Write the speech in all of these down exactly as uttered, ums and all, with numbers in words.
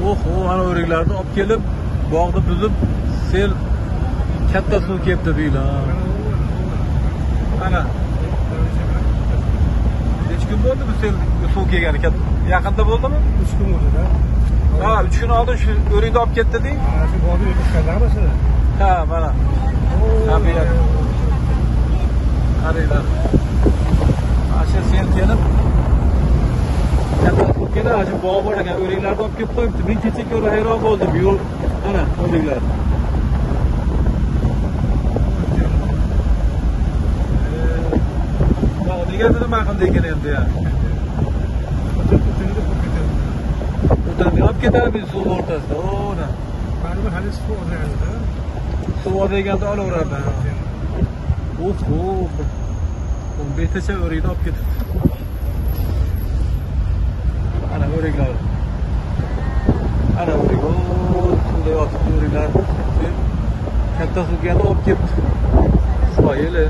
Oho, ana o'riklarni olib kelib, bog'ni buzib, sel katta suv kelibdi deylar. Ana. Necha kun bo'ldi bu sel suv kelgani? Yaqinda bo'ldimi? uch kun bo'ldi-da. Ha, uch kun oldin shu o'rikni olib ketdi-ding. Ha, shu bog'ni yutishganlarmi siz? Ha, mana. Tabiat. Qaranglar. Asha sel kelib katta suv keldi, shu bog' bor ekan, o'riklarni olib kelib qo'yibdi. Men kecha ko'rib hayron bo'ldim. Yo'q, ana o'riklar. Nega nima qildi ekan endi ya? O'tani olib ketadi suv o'rtasida. O'na. Baribir hali suv o'raydi-da. Suv o'rayganda olaveradi. Oho. o'n beshtacha o'rikni olib ketibdi. Ana o'riklar. Ana o'rik. Suvda yotibdi o'riklar. Katta suvga olib ketdi. Soyili.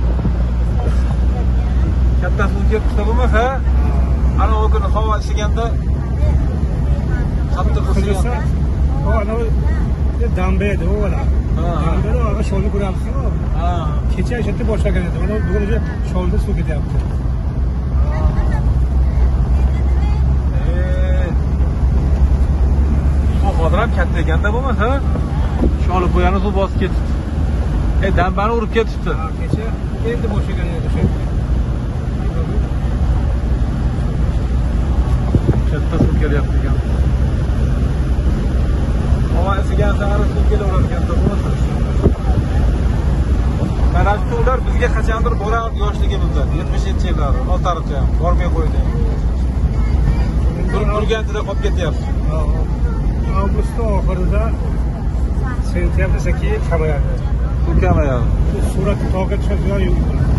Katta suv kelib chiqdi bo'lmasa, ana o kuni havo isiganda qattiq isiganda. O ana dambe edi u ana. Dambe ana sholni ko'ramizmi? Ha. Kecha ishlatib boshlagan edi. Mana bugun o'sha sholda suv ketyapti. Eh. Suv hozir ham katta ekanda bo'lmasa, sholni qo'yani suv bosib ketibdi. E, dambani urib ketibdi. Ha, kecha endi boshlagan edi o'sha. Katta suv kelyapti ekan. Havo isigan sari suv kelaveradi katta bo'lmasa. Mana suvlar bizga qachondir boradi yoshligimizda, yetmishinchi yillar, oltiaricha bormay qo'ydi. Urgantida qolib ketyapti. Avgust oxirida sentyabr keyin kamayadi. Suv kamayadi. Suratni to'g'ri tushirgan yo'q.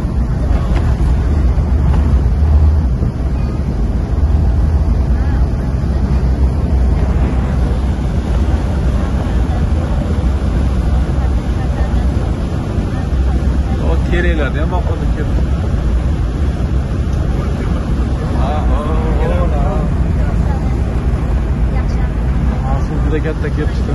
Kerelerdi ama onu kim? Asıl bir de katta ketdi.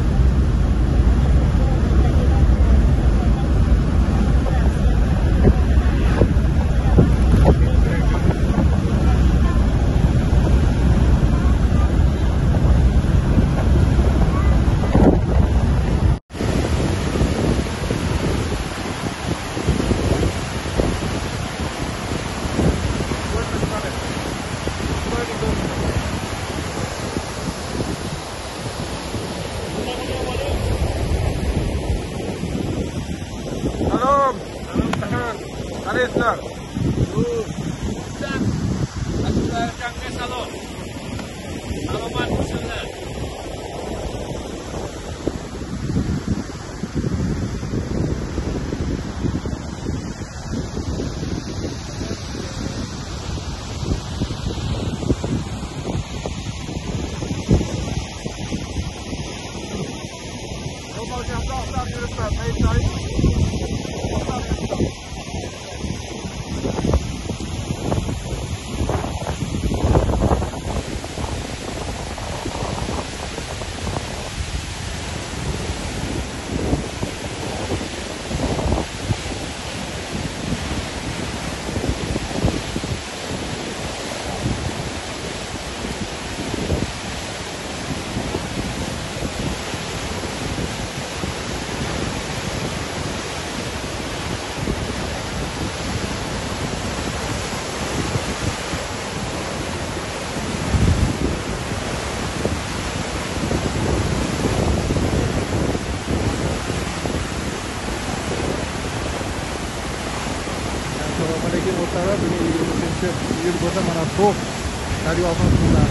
Arayesler. Salon. Salomat bo'lsinlar. yil bo'lsa mana to'q daryodan suvlar.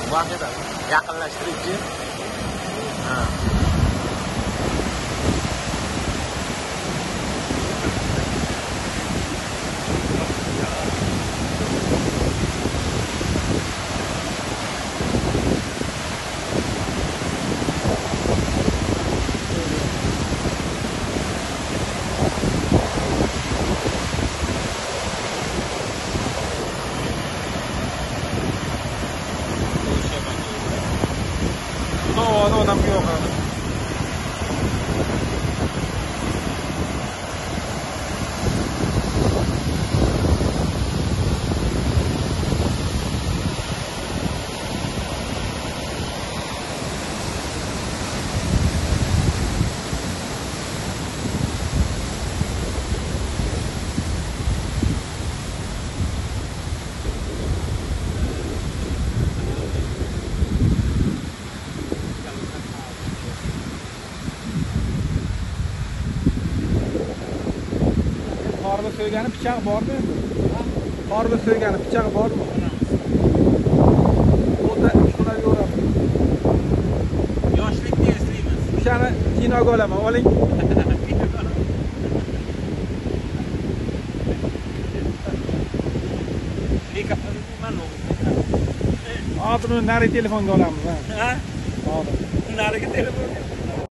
vaqtida yaqinlashtiruvchi. Ha. Havada odam yo'q hali. Qorni so'ygani pichoq bormi endi? Qorni so'ygani pichoq bormi? O'ta shunday yo'rab. Yoshlikni eslaymiz. O'shani kinoga olaman, oling. Hozir uni nari telefonga olamiz, ha. Ha? Hozir. Narigi telefon.